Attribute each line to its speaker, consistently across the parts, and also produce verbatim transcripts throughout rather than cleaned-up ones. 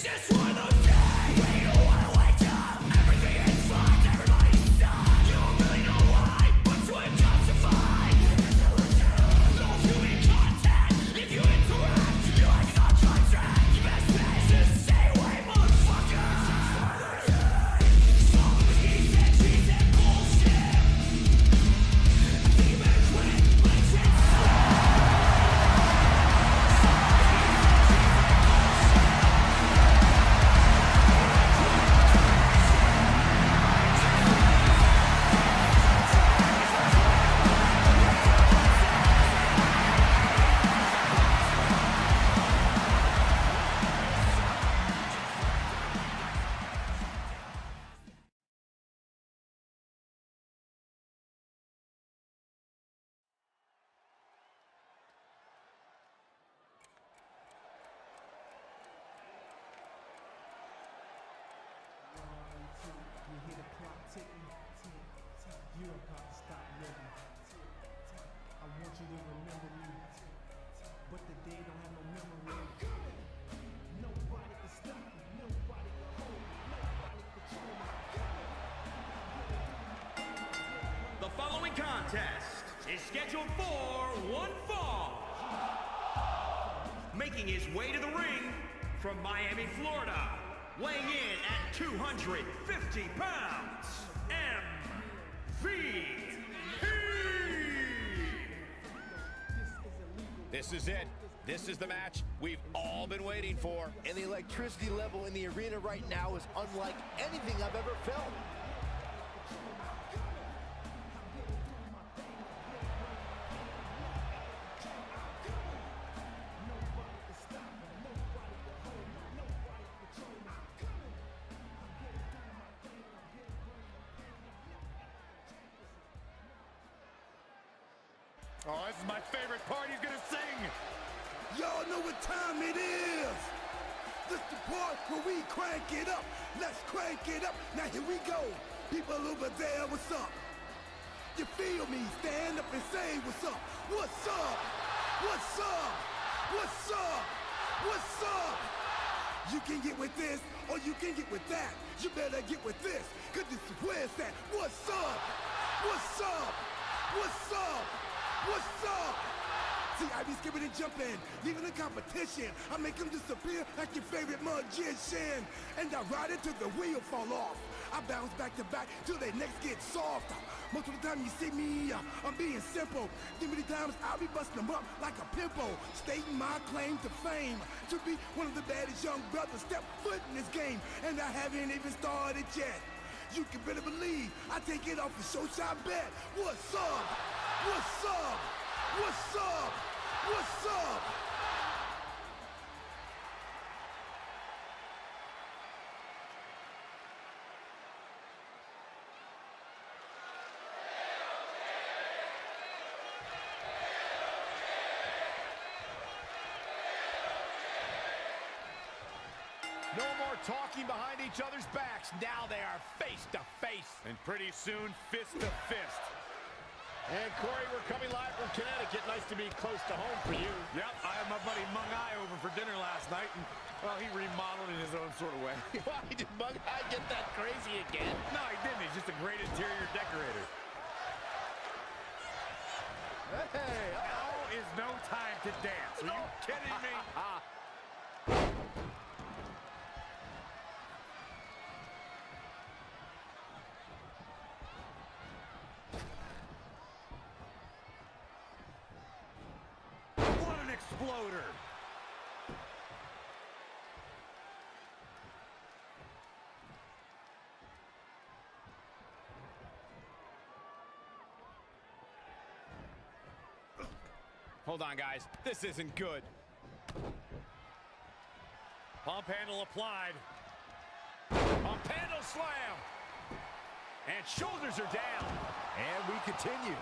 Speaker 1: Just one of those days when you don't wanna wake up. Everything is fucked, everybody's stuck. You don't really know why, but you ain't justified. No human contact. If you interact, your life is on contract. You best bet just stay away, motherfucker. Some of the he said, she said bullshit. I think you better quit, let it translate.
Speaker 2: You hear the clock ticking, you don't got to stop living. I want you to remember me, but the day don't have no memory. Nobody can stop me, nobody can hold me, nobody control me.
Speaker 3: The following contest is scheduled for one fall. Making his way to the ring from Miami, Florida, weighing in at two hundred fifty pounds, M V P!
Speaker 4: This is it. This is the match we've all been waiting for.
Speaker 5: And the electricity level in the arena right now is unlike anything I've ever felt.
Speaker 4: Oh, this is my favorite part. He's gonna sing.
Speaker 6: Y'all know what time it is. This the part where we crank it up. Let's crank it up. Now here we go. People over there, what's up? You feel me? Stand up and say what's up. What's up? What's up? What's up? What's up? You can get with this or you can get with that. You better get with this, cause this is where it's at. What's up? What's up? What's up? What's up? See, I be skipping and jumping, leaving the competition. I make them disappear like your favorite magician. And I ride it till the wheel fall off. I bounce back to back till they necks get soft. Most of the time you see me, uh, I'm being simple. Then many times I'll be busting them up like a pimple, stating my claim to fame, to be one of the baddest young brothers step foot in this game. And I haven't even started yet. You can better believe I take it off the show shot bet. What's up? What's up? What's up? What's up?
Speaker 4: No more talking behind each other's backs. Now they are face to face. And pretty soon, fist to fist. And Corey, we're coming live from Connecticut. Nice to be close to home for you.
Speaker 7: Yep, I had my buddy Mung Eye over for dinner last night, and, well, he remodeled in his own sort of way.
Speaker 4: Why did Mung Eye get that crazy again?
Speaker 7: No, he didn't. He's just a great interior decorator.
Speaker 4: Hey,
Speaker 7: Now is no time to dance. Are you kidding me? What an exploder!
Speaker 4: Hold on, guys. This isn't good.
Speaker 7: Pump handle applied. Pump handle slam. And shoulders are down.
Speaker 5: And we continue.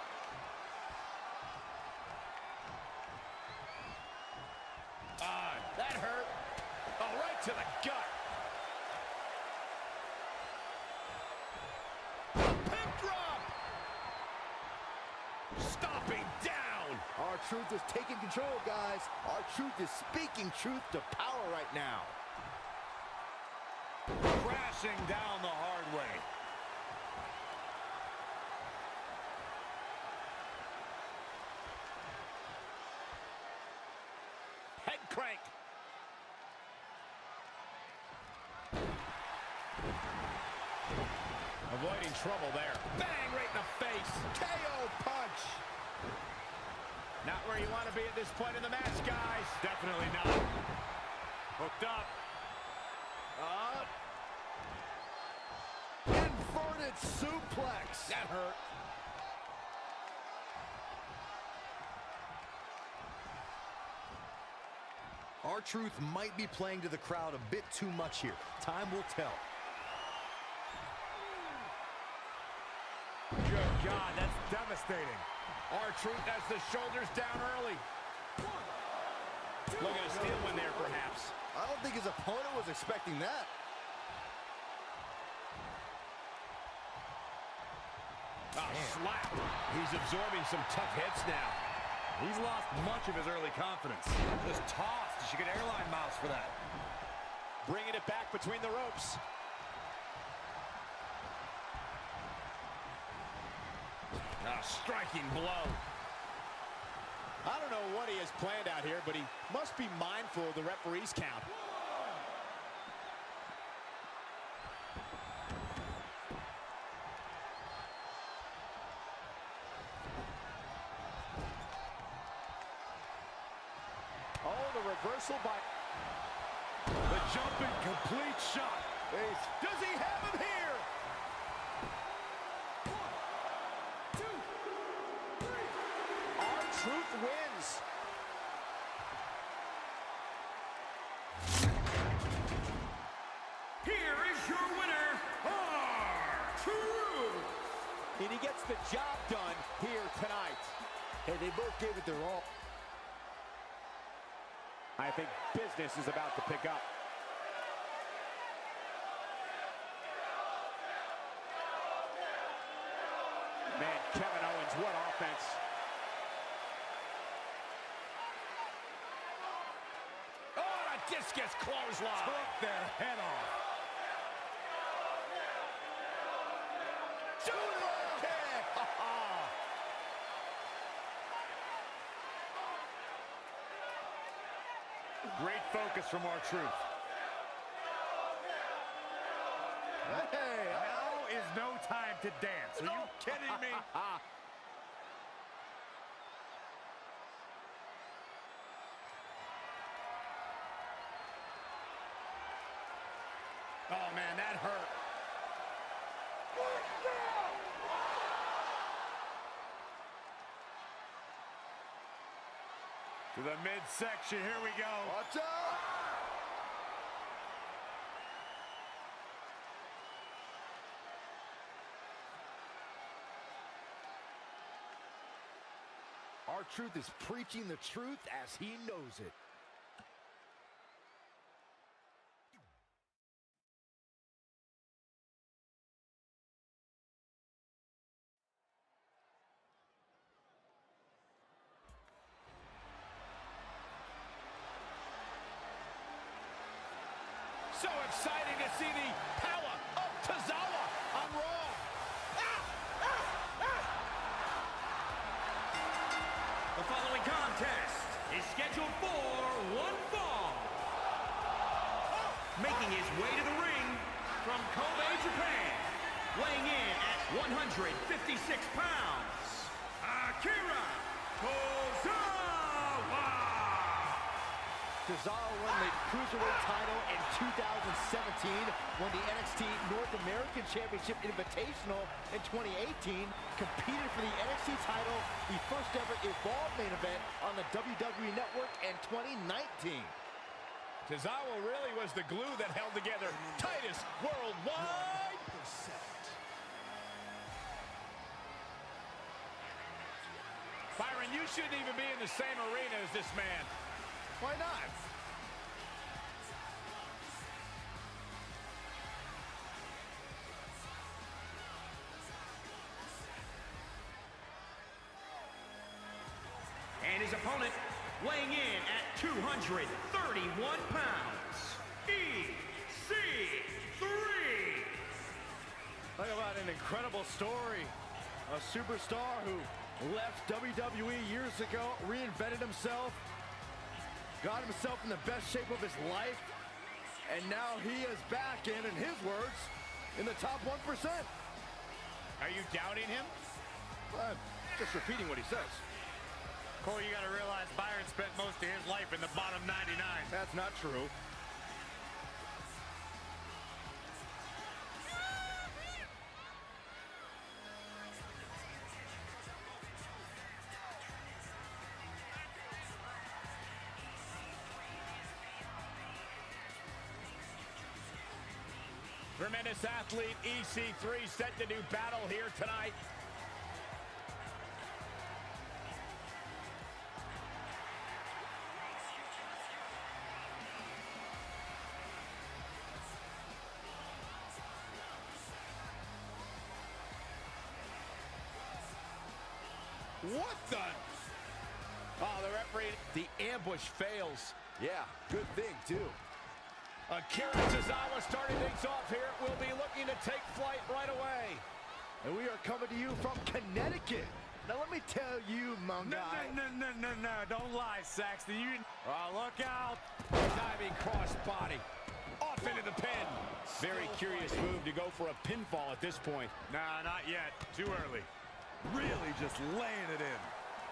Speaker 4: Ah, that hurt. Oh, right to the gut. Pin drop. Stomping down.
Speaker 5: Our truth is taking control, guys. Our truth is speaking truth to power right now.
Speaker 7: crashing down the hard way.
Speaker 4: Head crank. Avoiding trouble there. Bang, right in the face. K O punch. Not where you want to be at this point in the match, guys.
Speaker 7: Definitely not. Hooked up.
Speaker 4: Uh, inverted suplex. That hurt.
Speaker 5: R-Truth might be playing to the crowd a bit too much here. Time will tell.
Speaker 7: Good God, that's devastating.
Speaker 4: R-Truth has the shoulders down early. Looking to steal one there, perhaps.
Speaker 5: I don't think his opponent was expecting that.
Speaker 4: Oh, slap. He's absorbing some tough hits now.
Speaker 7: He's lost much of his early confidence. Just tossed. You should get airline miles for that.
Speaker 4: Bringing it back between the ropes. A striking blow. I don't know what he has planned out here, but he must be mindful of the referee's count. Oh, the reversal by...
Speaker 7: The jumping complete shot.
Speaker 4: Does he have him here? R-Truth wins.
Speaker 3: Here is your winner, R-Truth.
Speaker 4: And he gets the job done here tonight.
Speaker 5: Hey, they both gave it their all.
Speaker 4: I think business is about to pick up. Man, Kevin Owens, what offense. Oh, and a discus clothesline.
Speaker 7: Took their head off.
Speaker 4: Super kick.
Speaker 7: Great focus from R-Truth.
Speaker 5: Hey,
Speaker 7: Now is no time to dance. Are you kidding me?
Speaker 4: Oh, man, that hurt.
Speaker 7: To the midsection, here we go.
Speaker 5: watch out! R-Truth is preaching the truth as he knows it.
Speaker 4: So exciting to see the power of Tozawa on Raw.
Speaker 3: The following contest is scheduled for one fall. Making his way to the ring from Kobe, Japan, weighing in at one hundred fifty-six pounds, Akira Tozawa.
Speaker 5: Tozawa won the Cruiserweight title in two thousand seventeen, won the N X T North American Championship Invitational in twenty eighteen, competed for the N X T title, the first ever Evolve main event on the W W E Network in twenty nineteen.
Speaker 4: Tozawa really was the glue that held together Titus Worldwide. Byron, you shouldn't even be in the same arena as this man. Why not?
Speaker 3: And his opponent, weighing in at two hundred thirty-one pounds, E three.
Speaker 5: Talk about an incredible story. A superstar who left W W E years ago, reinvented himself, got himself in the best shape of his life, and now he is back in, in his words, in the top one percent.
Speaker 4: Are you doubting him?
Speaker 5: Uh, just repeating what he says.
Speaker 7: Corey, you got to realize Byron spent most of his life in the bottom ninety-nine.
Speaker 5: That's not true.
Speaker 4: Tremendous athlete E C three set to do battle here tonight.
Speaker 5: What the?
Speaker 4: Oh, the referee. The ambush fails.
Speaker 5: Yeah, good thing, too.
Speaker 4: Akira Tozawa starting things off here. Will be looking to take flight right away.
Speaker 5: And we are coming to you from Connecticut. Now, let me tell you, my
Speaker 7: No,
Speaker 5: guy.
Speaker 7: no, no, no, no, no. Don't lie, Saxton. You... Oh, look out.
Speaker 4: Diving cross body. Off into the pin. Very curious move to go for a pinfall at this point.
Speaker 7: Nah, not yet. Too early. Really just laying it in.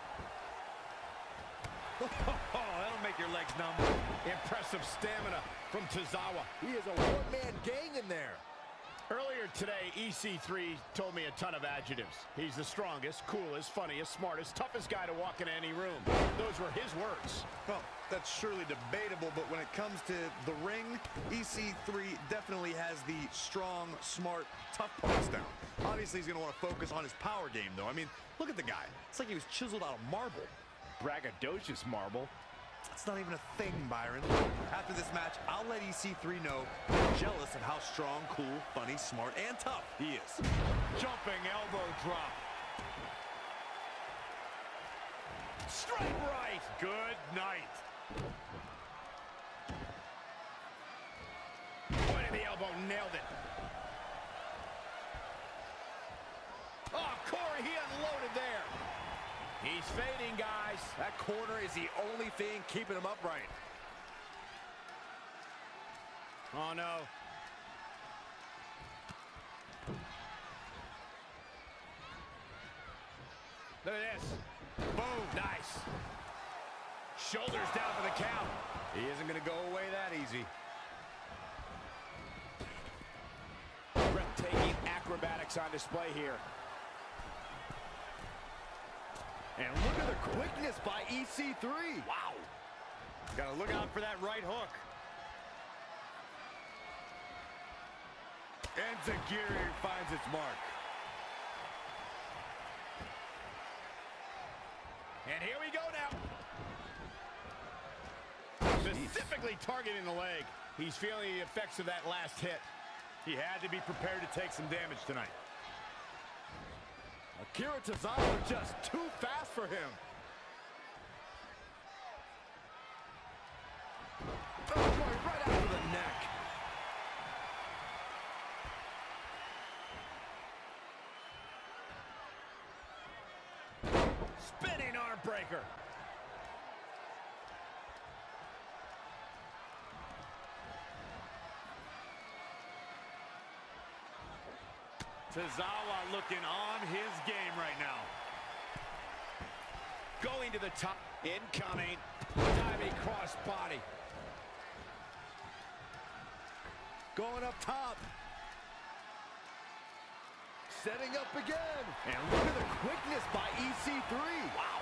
Speaker 7: Oh, that'll make your legs numb.
Speaker 4: Impressive stamina from Tozawa.
Speaker 5: He is a one-man gang in there.
Speaker 4: Earlier today, E C three told me a ton of adjectives. He's the strongest, coolest, funniest, smartest, toughest guy to walk into any room. Those were his words.
Speaker 8: Well, that's surely debatable, but when it comes to the ring, E C three definitely has the strong, smart, tough parts down. Obviously, he's going to want to focus on his power game, though. I mean, look at the guy. It's like he was chiseled out of marble.
Speaker 4: Braggadocious marble.
Speaker 8: It's not even a thing, Byron. After this match, I'll let E C three know I'm jealous of how strong, cool, funny, smart, and tough he is.
Speaker 7: Jumping elbow drop.
Speaker 4: Straight right.
Speaker 7: Good night.
Speaker 4: Point of the elbow, nailed it. Oh, Corey, he unloaded there. He's fading, guys.
Speaker 5: That corner is the only thing keeping him upright.
Speaker 4: Oh, no. Look at this. Boom. Nice. Shoulders down for the count.
Speaker 5: He isn't going to go away that easy.
Speaker 4: Breathtaking acrobatics on display here.
Speaker 5: And look at the quickness by E C three.
Speaker 4: Wow.
Speaker 7: Got to look out for that right hook. Enziguri finds its mark.
Speaker 4: And here we go now. Specifically targeting the leg. He's feeling the effects of that last hit.
Speaker 7: He had to be prepared to take some damage tonight.
Speaker 5: Akira Tozawa just too fast for him. Oh, going right after the neck.
Speaker 4: Spinning arm breaker.
Speaker 7: Tozawa looking on his game right now.
Speaker 4: Going to the top. Incoming. Diving cross body.
Speaker 5: Going up top. Setting up again.
Speaker 4: And
Speaker 5: Look at the quickness by E C three.
Speaker 4: wow.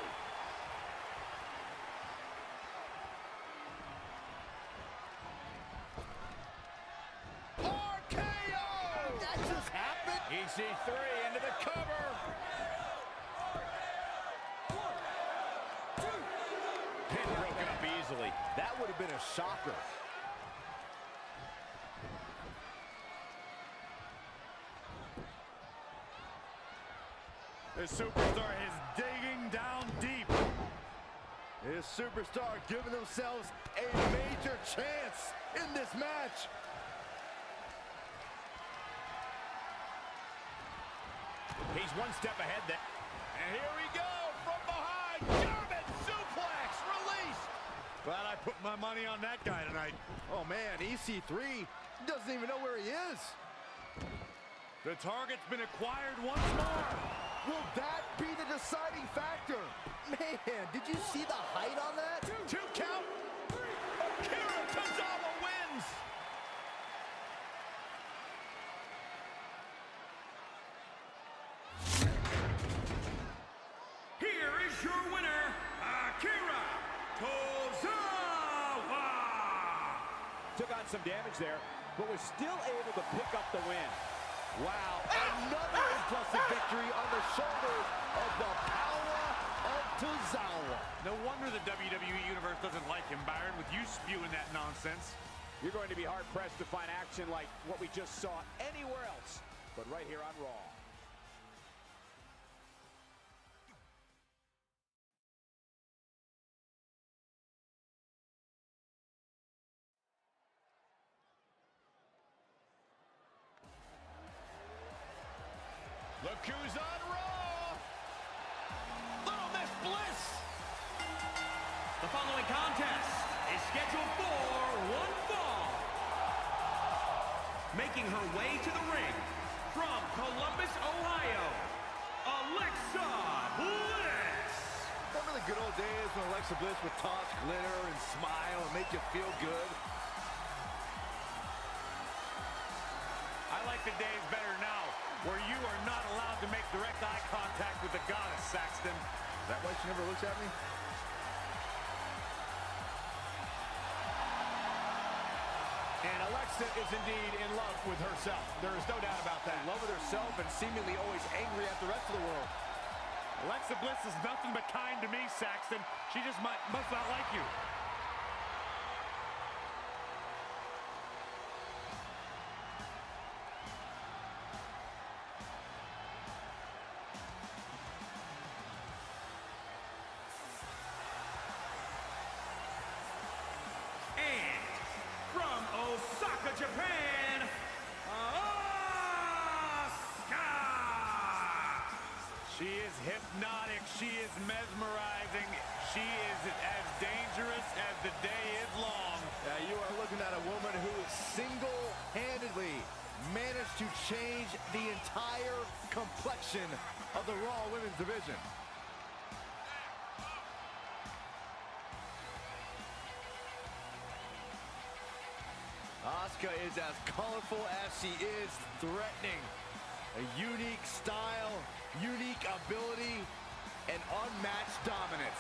Speaker 5: R K O! That just happened.
Speaker 4: E C three into the cover. Pin broken up easily.
Speaker 5: That would have been a shocker.
Speaker 7: The superstar is digging down deep.
Speaker 5: His superstar giving themselves a major chance in this match.
Speaker 4: He's one step ahead there. And here we go from behind. German suplex released.
Speaker 8: Glad I put my money on that guy tonight.
Speaker 5: Oh, man, E C three doesn't even know where he is.
Speaker 8: The target's been acquired once more.
Speaker 5: Will that be the deciding factor? Man, did you see the height on that?
Speaker 4: Two count. Akira Tozawa wins.
Speaker 3: Here is your winner, Akira Tozawa.
Speaker 7: Took on some damage there, but was still able to pick up the win.
Speaker 5: Wow, another impressive victory on the shoulders of the power of Tozawa.
Speaker 7: No wonder the W W E Universe doesn't like him, Byron, with you spewing that nonsense. You're going to be hard-pressed to find action like what we just saw anywhere else, but right here on Raw.
Speaker 4: Look who's on Raw. Little Miss Bliss.
Speaker 3: The following contest is scheduled for one fall. Making her way to the ring from Columbus, Ohio, Alexa Bliss.
Speaker 5: Remember the good old days when Alexa Bliss would toss glitter and smile and make you feel good?
Speaker 7: I like the days better now, where you are not allowed to make direct eye contact with the goddess, Saxton.
Speaker 5: Is that why she never looks at me?
Speaker 4: And Alexa is indeed in love with herself. There is no doubt about that.
Speaker 5: In love with herself and seemingly always angry at the rest of the world.
Speaker 7: Alexa Bliss is nothing but kind to me, Saxton. She just might, must not like you.
Speaker 3: Osaka, Japan, Asuka!
Speaker 7: She is hypnotic. She is mesmerizing. She is as dangerous as the day is long.
Speaker 5: Now you are looking at a woman who single-handedly managed to change the entire complexion of the Raw Women's Division. Asuka is as colorful as she is threatening. A unique style, unique ability, and unmatched dominance.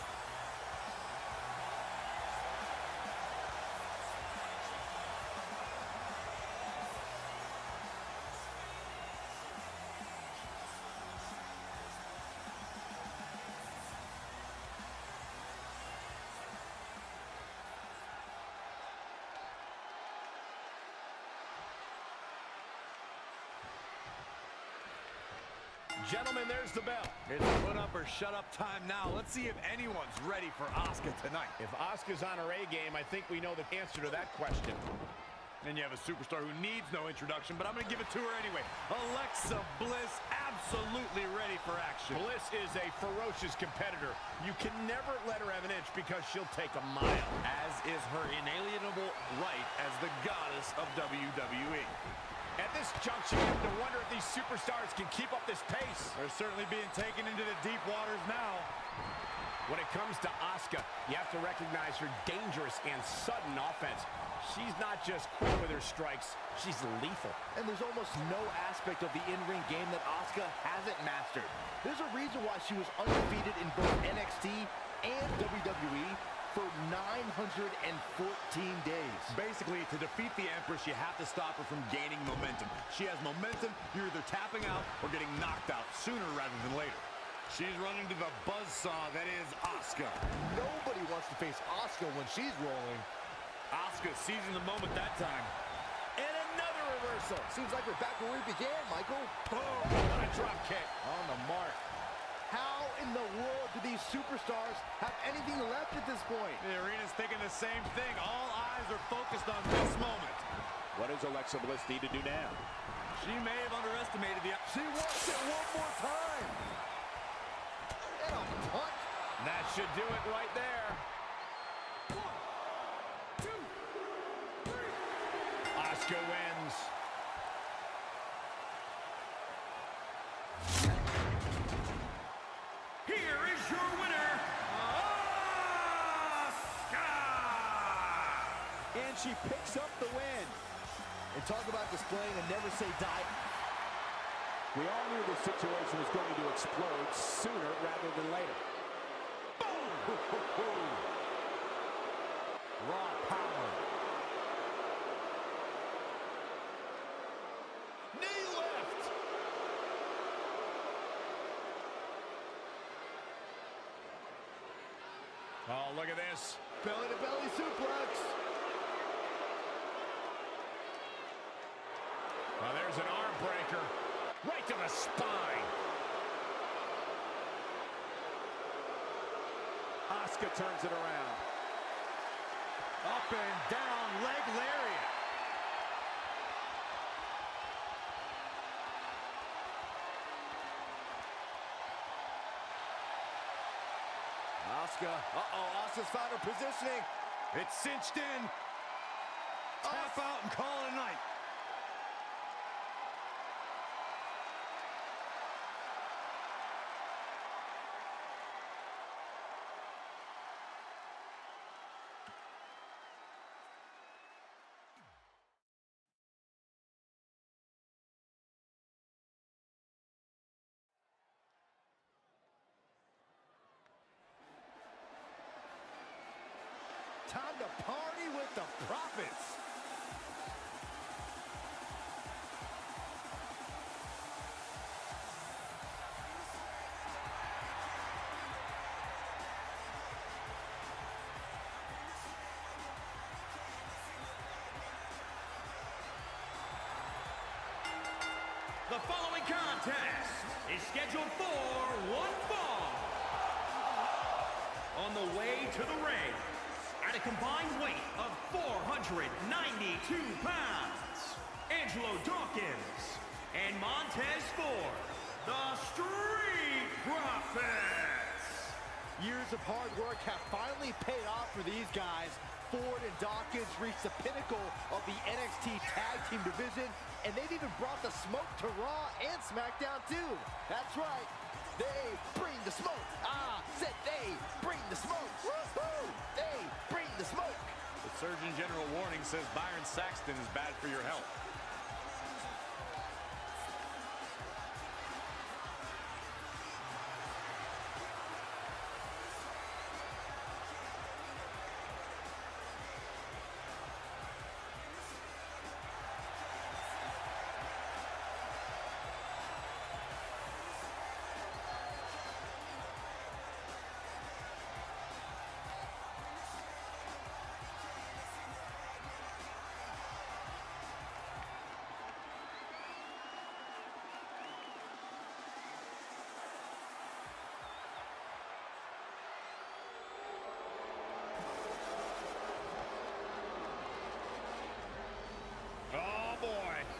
Speaker 4: Gentlemen, there's the bell.
Speaker 8: It's put up or shut up time now. Let's see if anyone's ready for Asuka tonight.
Speaker 4: If Asuka's on her A game, I think we know the answer to that question.
Speaker 8: And you have a superstar who needs no introduction, but I'm going to give it to her anyway. Alexa Bliss, absolutely ready for action.
Speaker 4: Bliss is a ferocious competitor. You can never let her have an inch because she'll take a mile.
Speaker 8: As is her inalienable right as the goddess of W W E.
Speaker 4: At this junction, you have to wonder if these superstars can keep up this pace.
Speaker 8: They're certainly being taken into the deep waters now.
Speaker 4: When it comes to Asuka, you have to recognize her dangerous and sudden offense. She's not just quick with her strikes, she's lethal.
Speaker 5: And there's almost no aspect of the in-ring game that Asuka hasn't mastered. There's a reason why she was undefeated in both N X T and W W E for nine hundred fourteen days.
Speaker 8: Basically, to defeat the Empress, you have to stop her from gaining momentum. She has momentum, you're either tapping out or getting knocked out sooner rather than later. She's running to the buzzsaw that is Asuka.
Speaker 5: Nobody wants to face Asuka when she's rolling.
Speaker 8: Asuka seizing the moment that time.
Speaker 5: And another reversal. Seems like we're back where we began, Michael.
Speaker 4: Boom! What a drop kick.
Speaker 5: On the mark. How in the world do these superstars have anything left at this point?
Speaker 8: The arena's thinking the same thing. All eyes are focused on this moment.
Speaker 7: What does Alexa Bliss need to do now?
Speaker 8: She may have underestimated the...
Speaker 5: She wants it one more time. And a punch.
Speaker 7: That should do it right there.
Speaker 2: One, two, three.
Speaker 7: Asuka wins. Here is your winner, Asuka!
Speaker 5: And she picks up the win. And talk about displaying a never say die.
Speaker 7: We all knew this situation was going to explode sooner rather than later. Boom! Raw power.
Speaker 4: Knee lift.
Speaker 7: Oh, look at this.
Speaker 5: Belly to belly suplex.
Speaker 7: Well, there's an arm breaker. Right to the spine. Asuka turns it around. Up and down, leg lariat.
Speaker 5: Asuka. Uh-oh, Asuka's found her positioning.
Speaker 8: It's cinched in. Tap out and call it a night.
Speaker 5: Time to party with the Profits.
Speaker 3: The following contest is scheduled for one fall. On the way to the ring, at a combined weight of four hundred ninety-two pounds, Angelo Dawkins and Montez Ford, the Street Profits.
Speaker 5: Years of hard work have finally paid off for these guys. Ford and Dawkins reached the pinnacle of the N X T Tag Team division, and they've even brought the smoke to Raw and SmackDown too. That's right. They bring the smoke. Ah, said they bring the smoke. Woohoo! They bring the smoke.
Speaker 7: The Surgeon General warning says Byron Saxton is bad for your health. Oh, boy.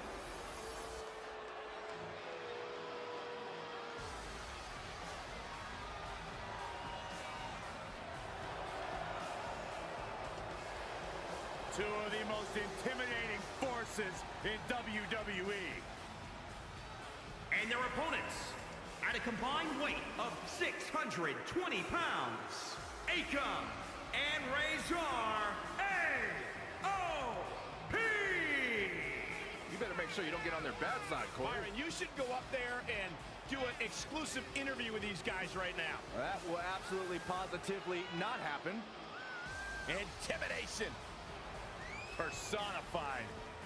Speaker 7: Two of the most intimidating forces in W W E.
Speaker 3: And their opponents, at a combined weight of six hundred twenty pounds, Akam and Razor A O P.
Speaker 7: You better make sure you don't get on their bad side, Corey.
Speaker 4: Byron, you should go up there and do an exclusive interview with these guys right now.
Speaker 5: That will absolutely, positively not happen.
Speaker 4: Intimidation personified.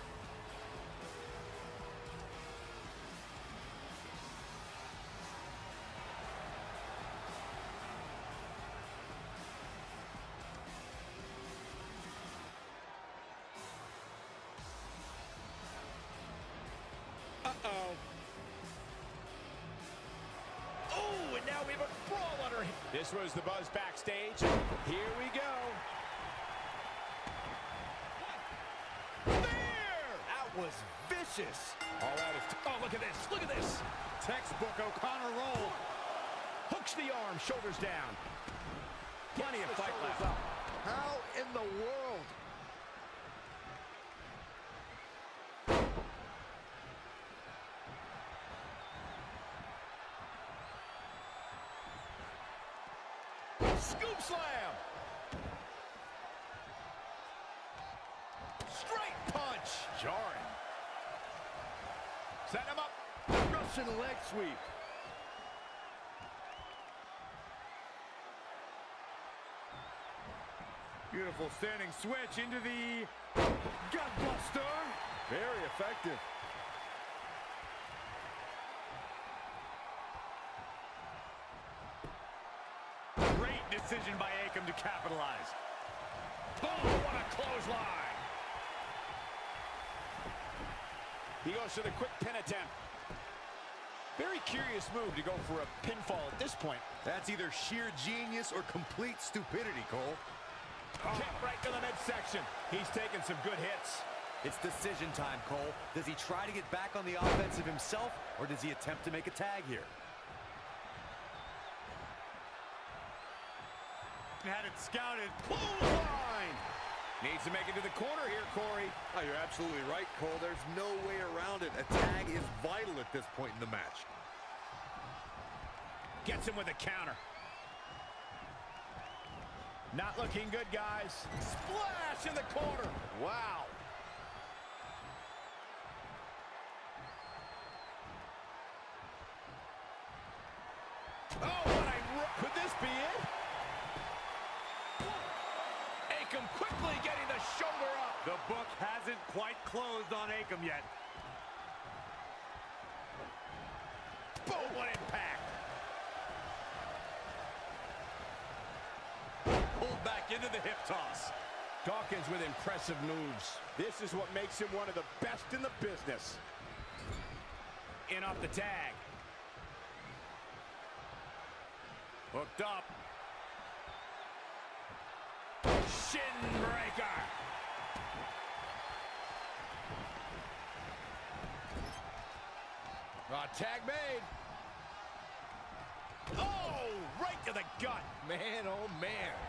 Speaker 4: Uh-oh. Oh, and now we have a brawl under him.
Speaker 7: This was the buzz backstage. Here we go.
Speaker 4: There! was vicious.
Speaker 7: All that is... Oh, look at this. Look at this. Textbook O'Connor roll. Hooks the arm, shoulders down. Plenty of fight left.
Speaker 4: Up. How in the world?
Speaker 7: Scoop slam. Straight punch. Jarring. Set him up.
Speaker 4: Russian leg sweep.
Speaker 7: Beautiful standing switch into the gutbuster.
Speaker 4: Very effective.
Speaker 7: Great decision by Akam to capitalize. Oh, what a clothesline. He goes for the quick pin attempt. Very curious move to go for a pinfall at this point.
Speaker 8: That's either sheer genius or complete stupidity, Cole.
Speaker 7: Kick right to the midsection. He's taking some good hits.
Speaker 9: It's decision time, Cole. Does he try to get back on the offensive himself, or does he attempt to make a tag here?
Speaker 7: Had it scouted. Clothesline. Needs to make it to the corner here, Corey.
Speaker 8: Oh, you're absolutely right, Cole. There's no way around it. A tag is vital at this point in the match.
Speaker 7: Gets him with a counter. Not looking good, guys. Splash in the corner. Wow. Oh, what a... Could this be it? Akam quickly getting the shoulder up. The book hasn't quite closed on Akam yet. Boom, what impact. Pulled back into the hip toss. Dawkins with impressive moves. This is what makes him one of the best in the business. In off the tag. Hooked up. Shin breaker. Uh, tag made. Oh, right to the gut. Man, oh, man.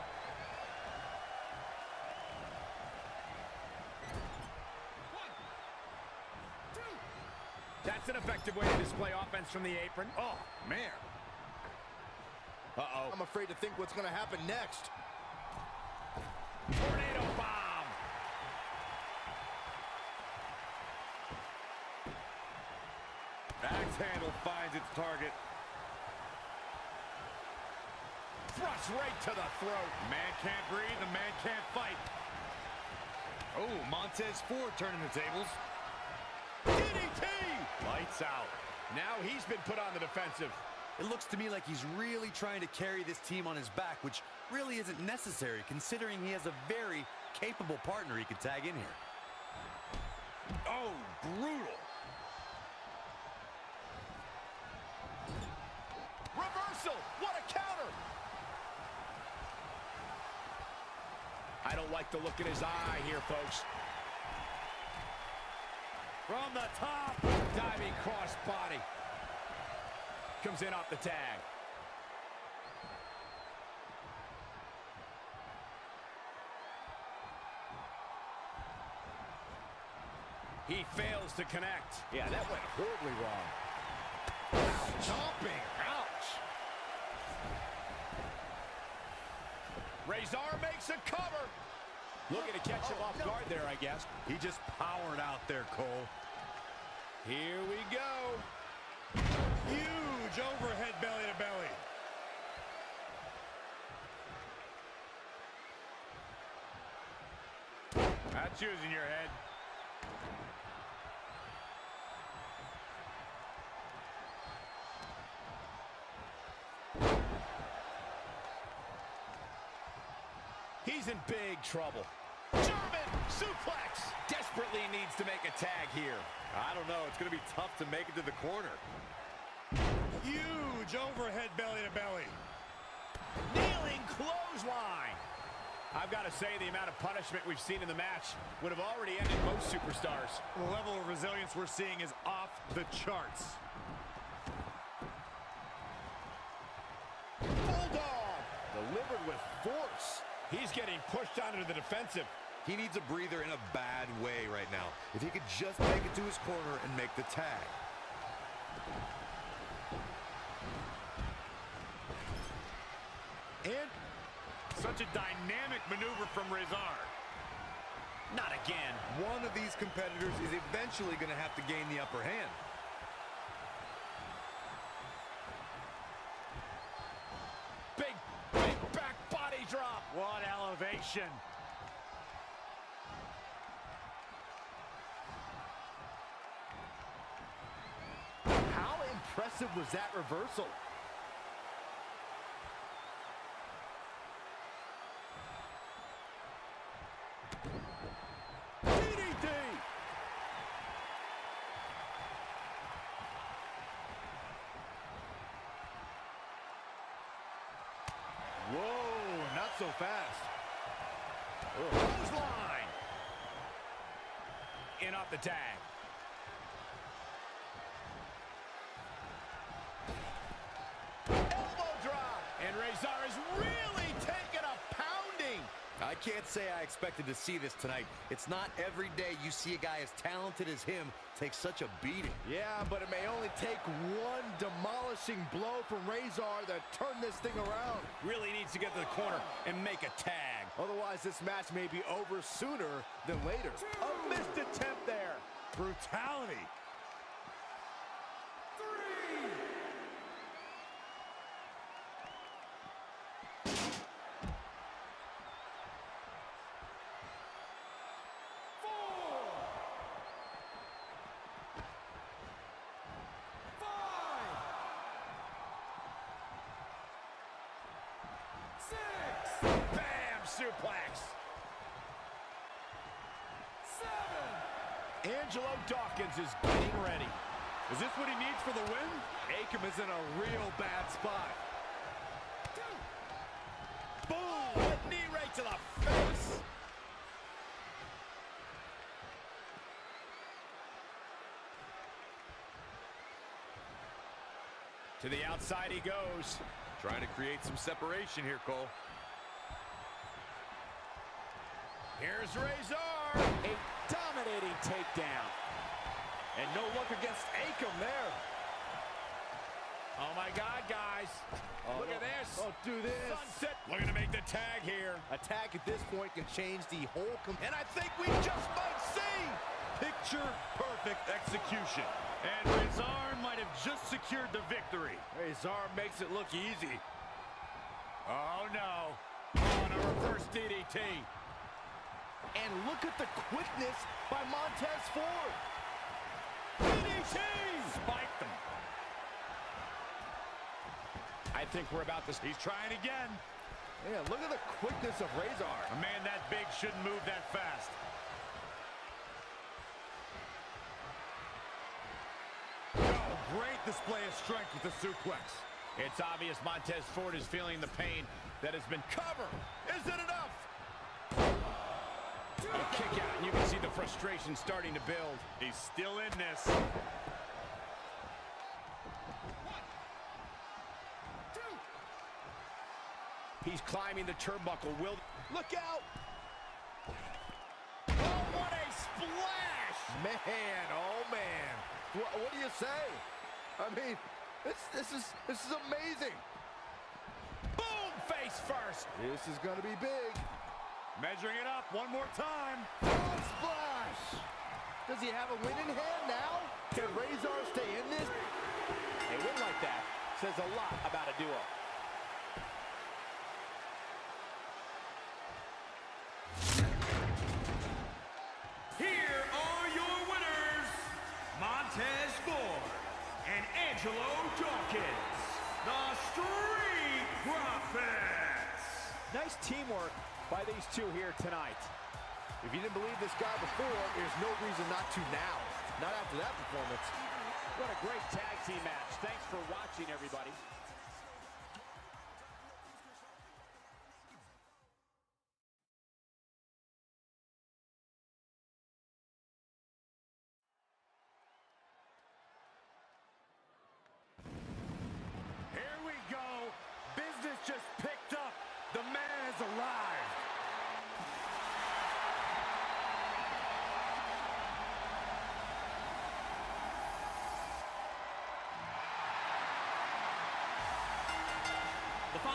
Speaker 3: One, two.
Speaker 7: That's an effective way to display offense from the apron. Oh, man. Uh-oh.
Speaker 5: I'm afraid to think what's going to happen next.
Speaker 7: Tornado bomb. Axe handle finds its target. Thrust right to the throat. Man can't breathe, the man can't fight.
Speaker 8: Oh, Montez Ford turning the tables.
Speaker 7: D D T! Lights out. Now he's been put on the defensive.
Speaker 9: It looks to me like he's really trying to carry this team on his back, which really isn't necessary, considering he has a very capable partner he could tag in here.
Speaker 7: Oh, brutal. Reversal! What a counter! I don't like the look in his eye here, folks. From the top, diving cross body. Comes in off the tag. He fails to connect. Yeah, that went horribly wrong. Stomping. Ouch. Razor makes a cover. Looking to catch him off guard there, I guess.
Speaker 8: He just powered out there, Cole.
Speaker 7: Here we go.
Speaker 8: Huge overhead belly to belly.
Speaker 7: That's using your head. He's in big trouble. German suplex. Desperately needs to make a tag here.
Speaker 8: I don't know. It's going to be tough to make it to the corner. Huge overhead belly to belly.
Speaker 7: Kneeling clothesline.
Speaker 4: I've got to say, the amount of punishment we've seen in the match would have already ended most superstars.
Speaker 8: The level of resilience we're seeing is off the charts.
Speaker 4: Bulldog! Delivered with force. He's getting pushed onto the defensive.
Speaker 9: He needs a breather in a bad way right now. If he could just make it to his corner and make the tag.
Speaker 4: And such a dynamic maneuver from Rezar. Not again.
Speaker 8: One of these competitors is eventually going to have to gain the upper hand.
Speaker 4: Big, big back body drop. What elevation.
Speaker 5: How impressive was that reversal?
Speaker 4: D D T! Whoa, not so fast. Clothesline! In off the tag. Elbow drop! And Rezar is really taking a pounding!
Speaker 9: I can't say I expected to see this tonight. It's not every day you see a guy as talented as him take such a beating.
Speaker 5: Yeah, but it may only take one demolishing blow from Rezar to turn this thing around.
Speaker 4: Really needs to get to the corner and make a tag.
Speaker 5: Otherwise, this match may be over sooner than later.
Speaker 4: A missed attempt there.
Speaker 8: Brutality.
Speaker 4: Bam! Suplex. Angelo Dawkins is getting ready.
Speaker 8: Is this what he needs for the win? Akam is in a real bad spot.
Speaker 4: Boom! A knee right to the face. To the outside he goes.
Speaker 8: Trying to create some separation here, Cole.
Speaker 4: Here's Rezar. A dominating takedown. And no look against Akam there. Oh my God, guys.
Speaker 5: Oh,
Speaker 4: look
Speaker 5: no.
Speaker 4: at this.
Speaker 5: Don't do this.
Speaker 4: Sunset. Looking to make the tag here.
Speaker 5: A tag at this point can change the whole...
Speaker 4: And I think we just might see.
Speaker 8: Picture perfect execution.
Speaker 4: And Rezar might have just secured the victory.
Speaker 5: Rezar makes it look easy.
Speaker 4: Oh no. On a reverse D D T.
Speaker 5: And look at the quickness by Montez Ford.
Speaker 4: D D T! Spiked them. I think we're about to...
Speaker 8: He's trying again.
Speaker 5: Yeah, look at the quickness of Rezar.
Speaker 4: A man that big shouldn't move that fast.
Speaker 8: Oh, great display of strength with the suplex.
Speaker 4: It's obvious Montez Ford is feeling the pain that has been covered. Is it enough? A kick out, and you can see the frustration starting to build.
Speaker 8: He's still in this.
Speaker 4: He's climbing the turnbuckle. Will look out! Oh, what a splash!
Speaker 5: Man, oh man. What, what do you say? I mean, this this is this is amazing.
Speaker 4: Boom! Face first.
Speaker 5: This is gonna be big.
Speaker 8: Measuring it up one more time.
Speaker 5: Oh, splash! Does he have a win in hand now? Can Rezar stay in this?
Speaker 4: A win like that says a lot about a duo. Here are your winners, Montez Ford and Angelo Dawkins, the Street Profits.
Speaker 7: Nice teamwork by these two here tonight.
Speaker 5: If you didn't believe this guy before, there's no reason not to now. Not after that performance.
Speaker 7: What a great tag team match. Thanks for watching, everybody.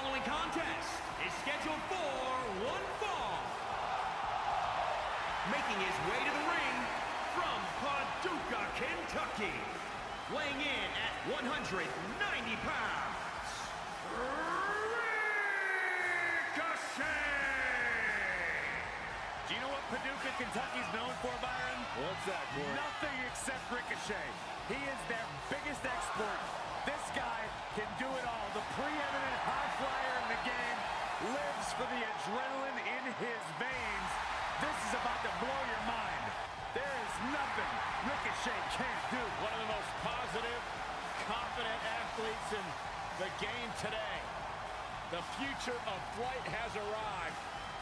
Speaker 3: following contest is scheduled for one fall. Making his way to the ring from Paducah, Kentucky, weighing in at one hundred ninety pounds, Ricochet!
Speaker 7: Do you know what Paducah, Kentucky's known for, Byron?
Speaker 4: What's that, Corey?
Speaker 7: Nothing except Ricochet. He is their biggest export. This guy can do it all. The preeminent high flyer in the game lives for the adrenaline in his veins. This is about to blow your mind. There is nothing Ricochet can't do.
Speaker 4: One of the most positive, confident athletes in the game today. The future of flight has arrived.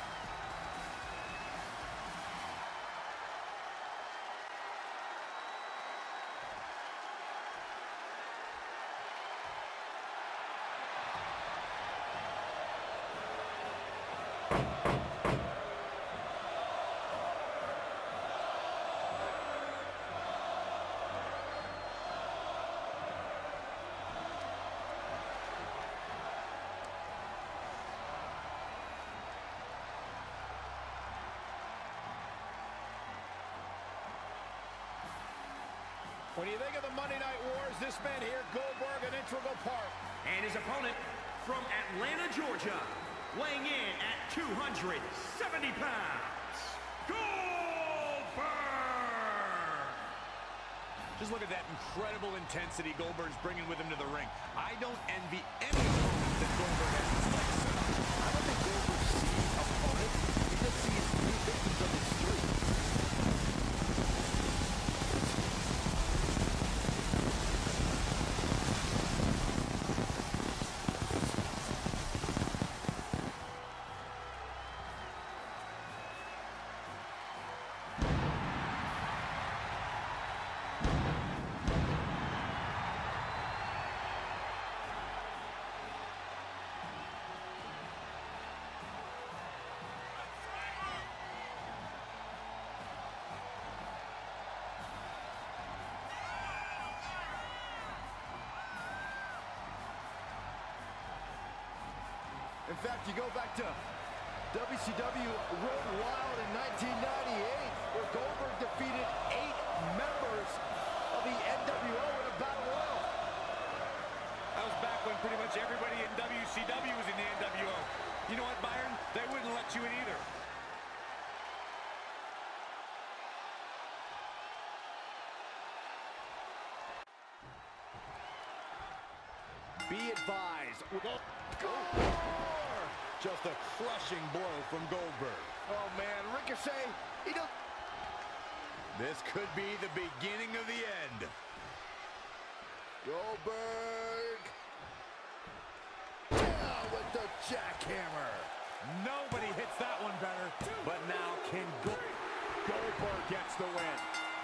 Speaker 4: When you think of the Monday Night Wars, this man here, Goldberg, an integral part.
Speaker 3: And his opponent from Atlanta, Georgia, weighing in at two hundred seventy pounds, Goldberg!
Speaker 7: Just look at that incredible intensity Goldberg's bringing with him to the ring. I don't envy any opponent that Goldberg has in his life.
Speaker 5: I don't think Goldberg sees opponents. He just sees new victims of the street. In fact, you go back to W C W Road Wild in nineteen ninety-eight, where Goldberg defeated eight members of the N W O in a battle royal.
Speaker 7: That was back when pretty much everybody in W C W was in the N W O. You know what, Byron? They wouldn't let you in either.
Speaker 4: Be advised. Go, go, more. Just a crushing blow from Goldberg.
Speaker 5: Oh, man, Ricochet, he don't...
Speaker 8: This could be the beginning of the end.
Speaker 5: Goldberg. Down with the jackhammer.
Speaker 7: Nobody hits that one better. But now can Go
Speaker 4: Goldberg gets the win.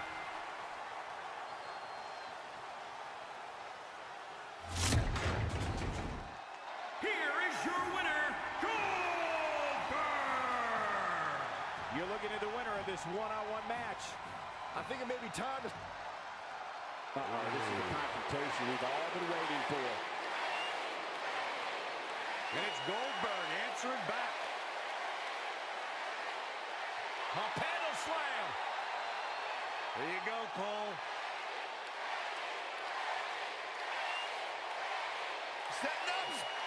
Speaker 3: Here is your winner, Goldberg!
Speaker 4: You're looking at the winner of this one-on-one match.
Speaker 5: I think it may be time to... Uh-oh, this is the confrontation we've all been waiting for.
Speaker 7: And it's Goldberg answering back.
Speaker 4: A panel slam.
Speaker 7: There you go, Cole.
Speaker 5: Setting up.